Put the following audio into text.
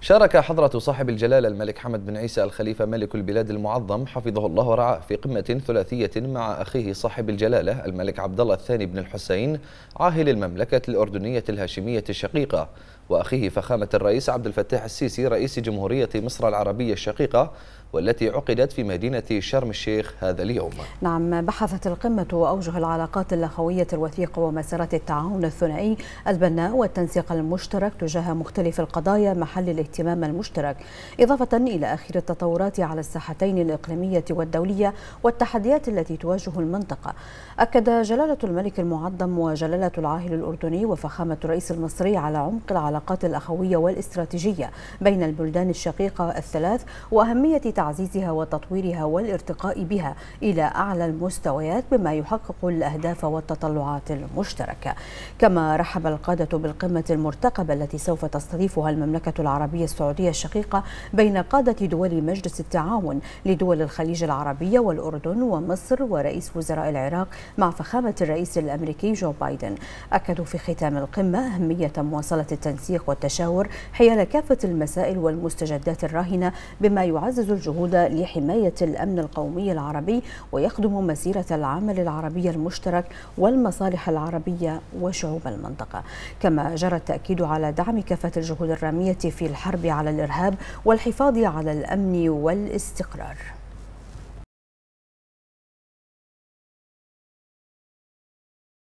شارك حضرة صاحب الجلالة الملك حمد بن عيسى الخليفة ملك البلاد المعظم حفظه الله ورعاه في قمة ثلاثية مع أخيه صاحب الجلالة الملك عبد الله الثاني بن الحسين عاهل المملكة الأردنية الهاشمية الشقيقة وأخيه فخامة الرئيس عبد الفتاح السيسي رئيس جمهورية مصر العربية الشقيقة، والتي عقدت في مدينة شرم الشيخ هذا اليوم. نعم، بحثت القمة أوجه العلاقات الأخوية الوثيقة ومسارات التعاون الثنائي البناء والتنسيق المشترك تجاه مختلف القضايا محل الاهتمام المشترك، إضافة إلى آخر التطورات على الساحتين الإقليمية والدولية والتحديات التي تواجه المنطقة. أكد جلالة الملك المعظم وجلالة العاهل الأردني وفخامة الرئيس المصري على عمق العلاقات الأخوية والاستراتيجية بين البلدان الشقيقة الثلاث وأهمية تعزيزها وتطويرها والارتقاء بها إلى أعلى المستويات بما يحقق الأهداف والتطلعات المشتركة. كما رحب القادة بالقمة المرتقبة التي سوف تستضيفها المملكة العربية السعودية الشقيقة بين قادة دول مجلس التعاون لدول الخليج العربية والأردن ومصر ورئيس وزراء العراق مع فخامة الرئيس الأمريكي جو بايدن. أكدوا في ختام القمة أهمية مواصلة التنسيق والتشاور حيال كافة المسائل والمستجدات الراهنة بما يعزز الجهود لحماية الأمن القومي العربي ويخدم مسيرة العمل العربي المشترك والمصالح العربية وشعوب المنطقة. كما جرى التأكيد على دعم كافة الجهود الرامية في الحرب على الإرهاب والحفاظ على الأمن والاستقرار.